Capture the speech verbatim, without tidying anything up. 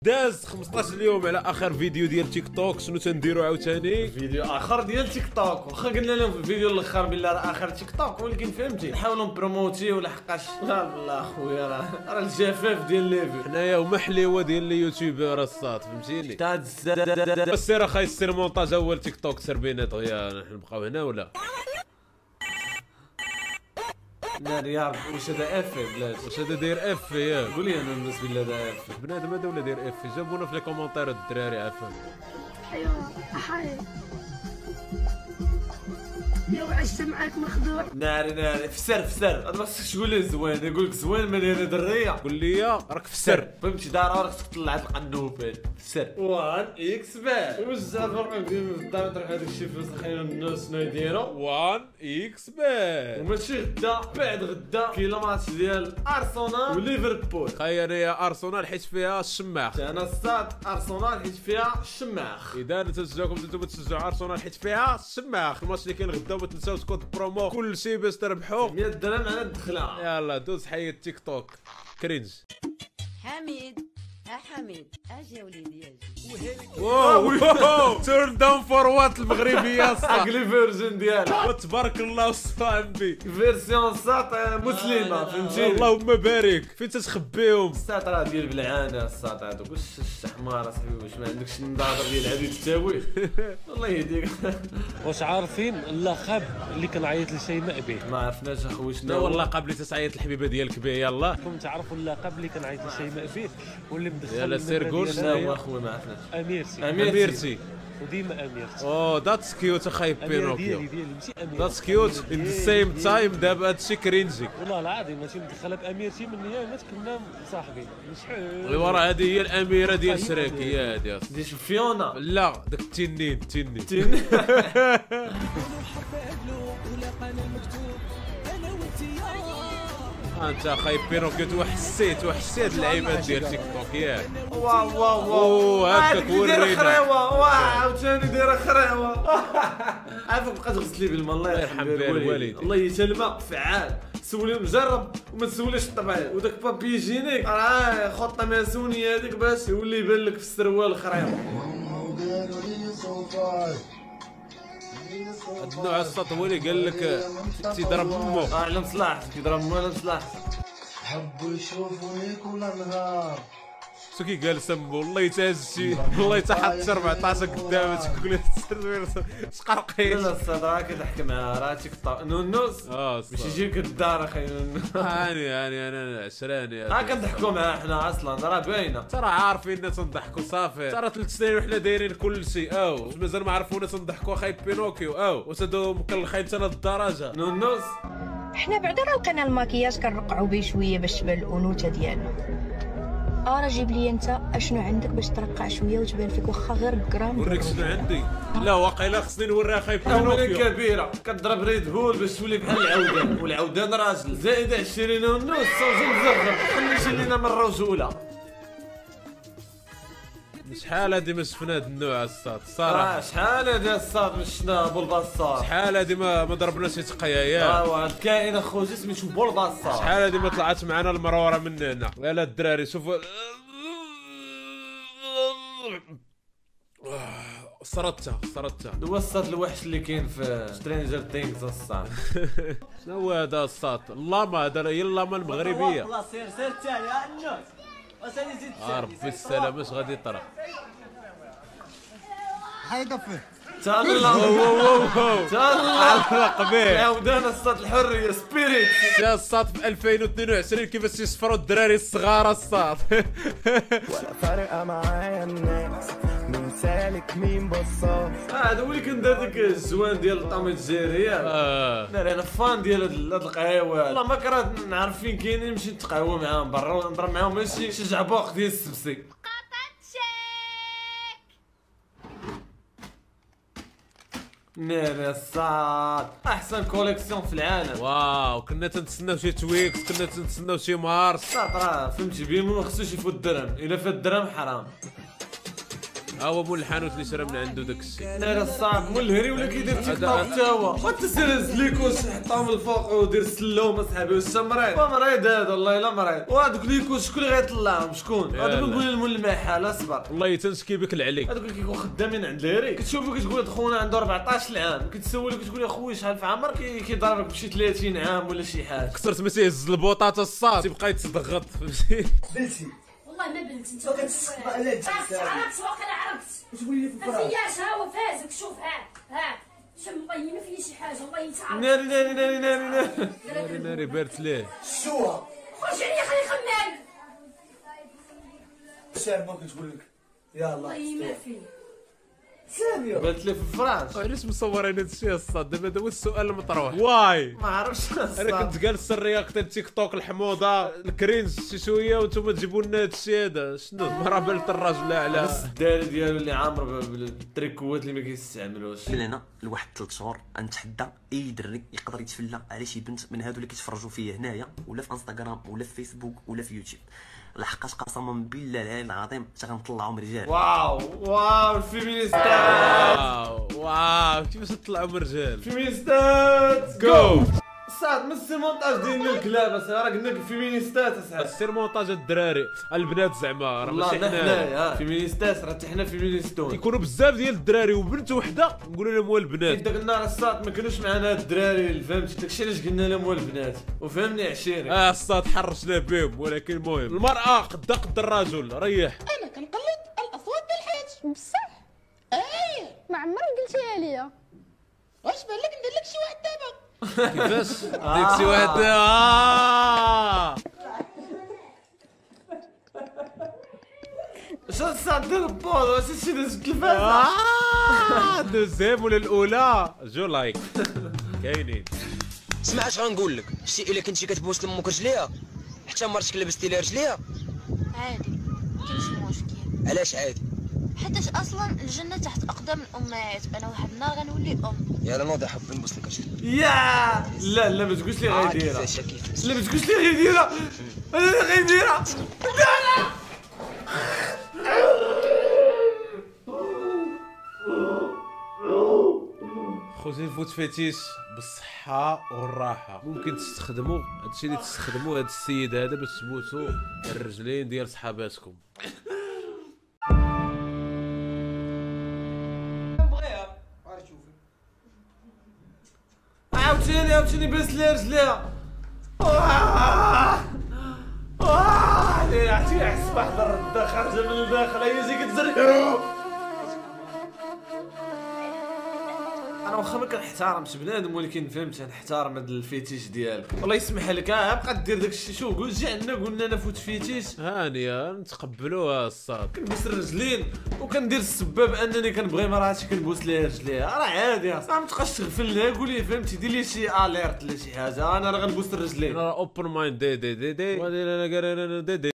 داز خمسطاش اليوم على اخر فيديو ديال تيك توك. شنو تنديرو عاوتاني؟ فيديو اخر ديال تيك توك. واخا قلنا لهم في الفيديو الاخر بلي راه اخر تيك توك، ولكن فهمتي نحاولوا نبروموتيو لحقاش لا لا خويا راه راه الجفاف ديال ليفي حنايا هما حليوه ديال اليوتيوبر الصاد، فهمتيني؟ تاد بس سير اخاي سير مونتاج اول تيك توك سربينات غيا نحن نبقاو هنا ولا؟ ناري يا رب. واش هذا اف بلاتي؟ واش هذا داير اف ياك؟ قول لي انا الناس بالله هذا اف بنادم هذا ولا داير اف؟ جابونا في لي كومونتير الدراري عافاك. ايوا حي يا عشت معاك مخدوع. ناري ناري فسر فسر. هذا ما خصكش تقول لي زوين، يقول لك زوين مليانه دريه. قول لي راك في السر. فهمتي دار راك خصك تطلع القنوبل فسر. واحد اكس بات. واش زعما فرق بين الدار تروح هذاك الشيء فلوس خلينا الناس شنو يديروا؟ واحد اكس بات. وماشي غدا بعد غدا كاين ماتش ديال ارسنال وليفربول. خاي انايا ارسنال حيت فيها الشماخ. انا الصاد ارسنال حيت فيها الشماخ. اذا تشجعكم نتوما تشجعوا ارسنال حيت فيها الشماخ. الماتش اللي كاين غدا وما تنساوش كود برومو كل شيء باش تربحوا مية درهم على الدخله. يلا دوز حي التيك توك كرينج. حميد ها حميد اجي يا وليدي اجي. واو تيرن داون فور وات المغربيه الصح. عقلي فيرجن ديالها وتبارك الله صاحبي فيرسيون ساط مسلمه فهمتي. اللهم بارك فين تتخبيهم. الساط راه ديال بالعانه الساط هذوك. واش الشحمار اصاحبي واش ما عندكش النظاره ديال العبيد التاوي الله يهديك. واش عارفين اللقب اللي كنعيط لشيماء به؟ ما عرفناش اخويا لا شنو والله قبل تسعيط الحبيبه ديالك به يلا. كنت تعرفوا اللقب اللي كنعيط لشيماء به واللي مدخل يلا سير قول شنو هو اخويا ما عرفناش. اميرتي اميرتي. وديما اميرتي. اوه ذاتس كيوت اخاي بينوكيو. ديالي ديالي ماشي اميرتي. ذاتس كيوت ان ذا سيم تايم دابا هادشي كرينجي. والله العظيم ماشي مدخله باميرتي من ايامات كنا صاحبين شحال. اللي ورا هذه هي الاميره ديال شريك هي هذه. دي شوف فيونا. لا داك التنين التنين تين. انت اخاي بينوكيو وحسيت وحسيت اللعيبات ديال تيك توك ياك. واو واو واو. اوه هكاك ورينا. خريوه واو عاوتاني دايره خريوه. عافاك بقات غسلت لي بالماء الله يرحم بها الوالدين. الله يسلمك فعال. سولي مجرب وما تسوليش الطبيعي. وداك بابي جينيك راه خطه ماسونيه هذيك باش يولي يبان لك في السروال الخريوه. هاد النوع السط هو اللي قال لك تيضرب امو. اه على مصلحتك كيضرب مو على مصلحتك. حبوا يشوفوني كل نهار. شو كي قال سمو والله يتهز شي والله تحط أربعطاش قدامك تقول لي شقرقيش. لا الصاد راه كضحك معاه راه تيك توك نونوس. اه باش يجيك الدار اخي نونوس. هاني هاني انا عشراني. ها كنضحكوا معاه حنا اصلا راه باينه. ترى عارفين تنضحكوا صافي. ترى ثلاث سنين وحنا دايرين كل شيء او مازال ما عرفونا تنضحكوا اخاي بينوكيو او وتدو مكلخين حتى للدرجه. نونوس حنا بعدا راه لقينا الماكياج كنرقعوا به شويه باش تبان الانوثه ديالنا. اه راه جيب لي انت اشنو عندك باش ترقع شويه وتبان فيك واخا غير بكرام. وريك شنو عندي. لا واقيلا خصني نوريها اخاي اولا بينوكيو. كبيره كضرب ريد بول باش تولي بحال العودان والعودان راجل زائد عشرين ونص صوجي مزغب. خلي لينا مره وجوله. شحال هادي ما شفنا هاد النوع الصاد اه الصراحه. شحال هادي الصاد مشنا بولباصار. شحال هادي ما ما ضربناش شي تقيا ياك. اه واحد الكائن اخويا سميتو بولباصار. شحال هادي ما طلعت معنا المرورة من هنا. يلا الدراري شوفوا صرتها صرتها. هو الصاد الوحش اللي كاين في سترينجر ثينكس الصاد. شنو هو هذا الصاد؟ اللاما هذا هي اللاما المغربية. والله سير سير الثاني ها النوس وثاني زيد آه ربي السلام اش غادي يطرا. حيدة فيه. تهلا تهلا علق به. عاودان الصاد الحريه سبيريت. جا الصاد في ألفين واثنين وعشرين كيفاش يصفروا الدراري الصغار الصاد. ولا فارقة معايا الناس مين سالك مين بصاص. هذا هو اللي كان دار ديك الزوان ديال طامي الجزائريه. اه ناري انا فان ديال هاد القهاوي. والله ما كرهت نعرف فين كاينين نمشي نتقهوى معاهم برا ونضرب معاهم ماشي شي جعبوق ديال السبسي. ناري الصاد احسن كوليكسيون في العالم. واو كنا تنتسناو شي تويكس كنا تنتسناو شي مارس. الصاد راه فهمتي بيمو ما خصوش يفوت الدرهم الا فات الدرهم حرام. ها هو مول الحانوت اللي شرا من عنده داك الشيء. لا الصعب مول الهري ولا كيدير تيك توك حتى هو. وتسرز ليكوش حطهم الفوق ودير السلوم اصاحبي. واش مريض؟ مريض هذا والله الا مريض. وهذوك ليكوش شكون اللي غيطلعهم؟ شكون؟ هذا نقول المول المحل اصبر. والله تنشكي بك العليك. هذوك كيكونوا خدامين عند الهري كتشوفو كتقول خونا عنده أربعطاش عام كتسولو كتقول يا خويا شحال في عمرك كيضربك بشي ثلاثين عام ولا شي حاجه. كثرت ما تيهز البوطاطا الصاد تيبقى يتضغط فهمتي. بلتي والله ما بنت انت ما كتسخط على عرفت عرفت واقيلا عرفت وتقول لي في الفراغ فياش ها هو فازك شوف ها ها شم طيب ما فيه شي حاجه والله يتعرف ناري ناري ناري ناري ناري ناري ناري بارت ليه شوها خرج عليا خلي خمام شاب ما كتقول لك يا الله والله ما فيه ثانيه بات لي في الفراش. علاش مصورين هذا الشيء الصاد دابا هذا هو السؤال المطروح. واي ما عرفتش انا كنت جالس الرياقه تيك توك الحموضه الكرينج شي شويه وانتم تجيبوا لنا هذا الشيء هذا شنو راه بلت الراجل على الدار ديالو اللي عامر بالتريكوات اللي ما كيستعملوش. من هنا لواحد ثلاث شهور غنتحدى اي دري يقدر يتفلى على شي بنت من هادو اللي كيتفرجوا فيا هنايا ولا في انستغرام ولا في فيسبوك ولا في يوتيوب. لحقاش قسما بالله العلي العظيم حتى غنطلعهم رجال. واو واو الفيمينيستات واو واو كيفاش تطلعوا من رجال الفيمينيستات جو صاد من السيمونتاج ديال الكلاب راه قلنا لك الفيمينيستات اصاحبي. السير مونتاج الدراري البنات زعما راه ماشي حنايا فيمينيستات راه حتى حنا فيمينيستون. كيكونوا بزاف ديال الدراري وبنت وحده نقولوا لهم هو البنات. داك النهار الصاد ما كانوش معنا هاد الدراري فهمتي داكشي علاش قلنا لهم هو البنات وفهمني عشيري. اه الصاد حرشنا بهم ولكن المهم المرأة قد قد الرجل ريح. انا كنقلد الاصوات ديال الحياه بصح اي ما عمرك قلتيها ليا. واش بان لك ندير لك شي واحد دابا كيفاش ديك شي واحد اه شنو الصاد دير بوز واش شي داز التلفازه اه دوزيام ولا الاولى جو لايك كاينين. اسمع اش غنقول لك شتي الا كنتي كتبوس لامك رجليها حتى مرتك لبستي لها رجليها عادي كاينش مشكل. علاش عادي؟ حيتاش اصلا الجنه تحت اقدام الامهات انا واحد النهار غنولي ام. يلا نوضي حب نبوس لك رجلي. يا لا لا ما تقولش لي غيديرها. كيفاش كيفاش لا ما تقولش لي غيديرها انا غيديرها. لا لا خوتي الفوت فيتيش بالصحة والراحة ممكن تستخدموا هادشي اللي تستخدموا هاد السيد هذا باش تبوسوا الرجلين ديال صحاباتكم. عاوتاني عاوتاني باس لها رجليها. واه واه عرفتي يحس بواحد الرده خارجه من الداخل هي جاي كتزرق. انا واخا ما كنحترمش بنادم ولكن فهمت نحترم هذا الفيتيش ديالك. الله يسمح لك ها بقى دير داك الشيء. شوف قول جي عندنا قلنا انا فوت فيتيش هانيه نتقبلوها الصاد. كنبوس الرجلين وكندير السباب انني كنبغي مراتي كنبوس ليها رجليها راه عادي اصاحبي. ما تبقاش تغفل لها قول لي فهمتي دير لي شي اليرت ولا شي حاجه انا راه غنبوس الرجلين. انا اوبن مايند دي دي دي دي دي